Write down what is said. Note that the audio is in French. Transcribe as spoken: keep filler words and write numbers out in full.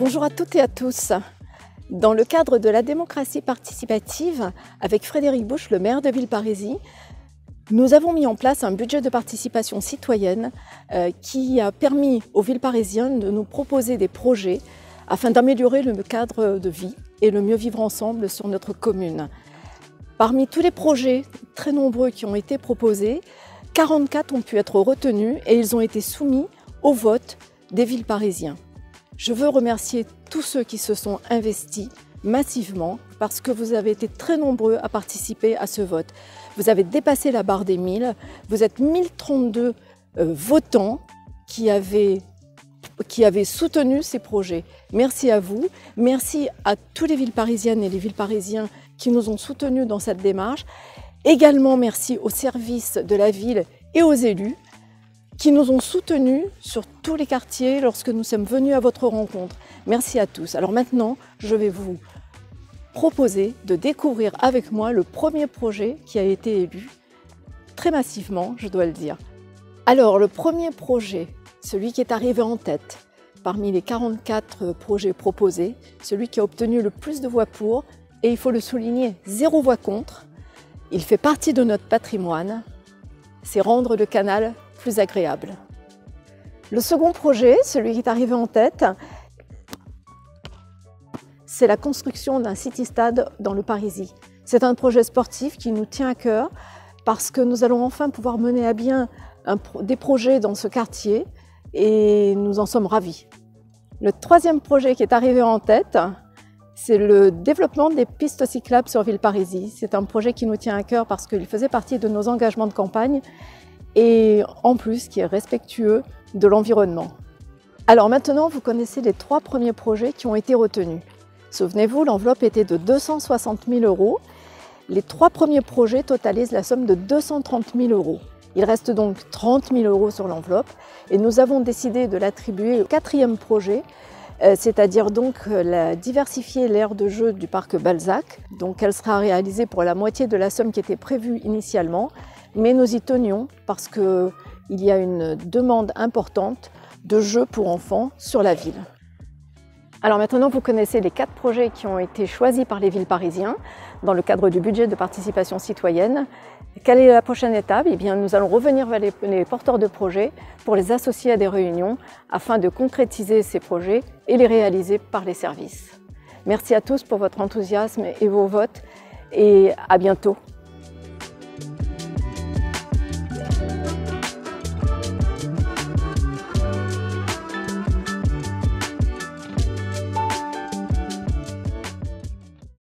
Bonjour à toutes et à tous. Dans le cadre de la démocratie participative, avec Frédéric Bouche, le maire de Villeparisis, nous avons mis en place un budget de participation citoyenne euh, qui a permis aux Villeparisiens de nous proposer des projets afin d'améliorer le cadre de vie et le mieux vivre ensemble sur notre commune. Parmi tous les projets très nombreux qui ont été proposés, quarante-quatre ont pu être retenus et ils ont été soumis au vote des Villeparisiens. Je veux remercier tous ceux qui se sont investis massivement parce que vous avez été très nombreux à participer à ce vote. Vous avez dépassé la barre des mille, vous êtes mille trente-deux euh, votants qui avaient, qui avaient soutenu ces projets. Merci à vous, merci à tous les Villeparisiennes et les Villeparisiens qui nous ont soutenus dans cette démarche. Également merci aux services de la ville et aux élus qui nous ont soutenus sur tous les quartiers lorsque nous sommes venus à votre rencontre. Merci à tous. Alors maintenant, je vais vous proposer de découvrir avec moi le premier projet qui a été élu, très massivement, je dois le dire. Alors, le premier projet, celui qui est arrivé en tête, parmi les quarante-quatre projets proposés, celui qui a obtenu le plus de voix pour, et il faut le souligner, zéro voix contre, il fait partie de notre patrimoine, c'est rendre le canal plus agréable. Le second projet, celui qui est arrivé en tête, c'est la construction d'un city-stade dans le Parisis. C'est un projet sportif qui nous tient à cœur parce que nous allons enfin pouvoir mener à bien un, des projets dans ce quartier et nous en sommes ravis. Le troisième projet qui est arrivé en tête, c'est le développement des pistes cyclables sur Villeparisis. C'est un projet qui nous tient à cœur parce qu'il faisait partie de nos engagements de campagne et en plus qui est respectueux de l'environnement. Alors maintenant, vous connaissez les trois premiers projets qui ont été retenus. Souvenez-vous, l'enveloppe était de deux cent soixante mille euros. Les trois premiers projets totalisent la somme de deux cent trente mille euros. Il reste donc trente mille euros sur l'enveloppe et nous avons décidé de l'attribuer au quatrième projet, euh, c'est-à-dire donc euh, la diversifier l'aire de jeu du parc Balzac. Donc elle sera réalisée pour la moitié de la somme qui était prévue initialement, mais nous y tenions parce qu'il y a une demande importante de jeux pour enfants sur la ville. Alors maintenant, vous connaissez les quatre projets qui ont été choisis par les Villeparisiens dans le cadre du budget de participation citoyenne. Quelle est la prochaine étape? Eh bien, nous allons revenir vers les, les porteurs de projets pour les associer à des réunions afin de concrétiser ces projets et les réaliser par les services. Merci à tous pour votre enthousiasme et vos votes et à bientôt.